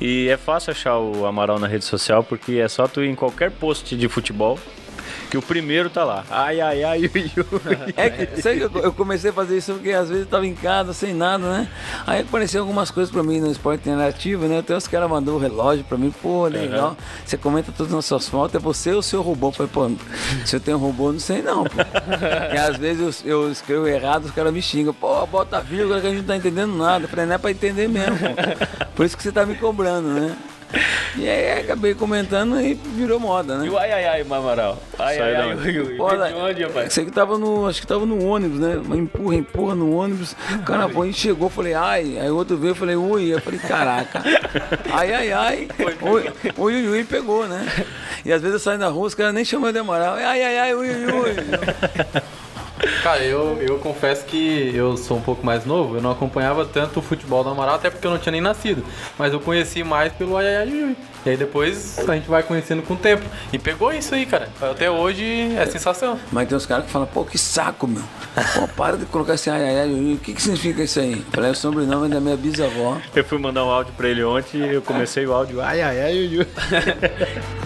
E é fácil achar o Amaral na rede social, porque é só tu ir em qualquer post de futebol que o primeiro tá lá. Ai, ai, ai, ui, ui. Sabe que eu comecei a fazer isso porque às vezes eu tava em casa sem nada, né? Aí apareceu algumas coisas pra mim no esporte interativo, né? Até os caras mandou o relógio pra mim, pô, legal. Você comenta todas as suas fotos, é você ou o seu robô? Eu falei, pô, se eu tenho um robô, não sei não, pô. Porque às vezes eu escrevo errado, os caras me xingam, pô, bota vírgula que a gente não tá entendendo nada. Eu falei, não é pra entender mesmo, pô. Por isso que você tá me cobrando, né? E aí acabei comentando e virou moda, né? E o ai, ai, ai, Amaral? Ai, ai, ai, ui, ui. Pô, De onde, rapaz? Sei que tava acho que tava no ônibus, né? Empurra no ônibus. O cara foi, chegou, falei, ai. Aí o outro veio, eu falei, ui. Eu falei, caraca. Ai, ai, ai. Ui, ui, pegou, né? E às vezes eu saio na rua, os caras nem chamam de Amaral. Ai, ai, ai, ui, ui. Cara, eu confesso que eu sou um pouco mais novo, eu não acompanhava tanto o futebol do Amaral, até porque eu não tinha nem nascido. Mas eu conheci mais pelo ai, ai, ai, ui. E aí depois a gente vai conhecendo com o tempo. E pegou isso aí, cara. Até hoje é sensação. Mas tem uns caras que falam, pô, que saco, meu. Pô, para de colocar esse ai, ai, ai, ui. O que significa isso aí? Eu falei, é o sobrenome da minha bisavó. Eu fui mandar um áudio pra ele ontem e eu comecei o áudio ai, ai, ai, ui, ui.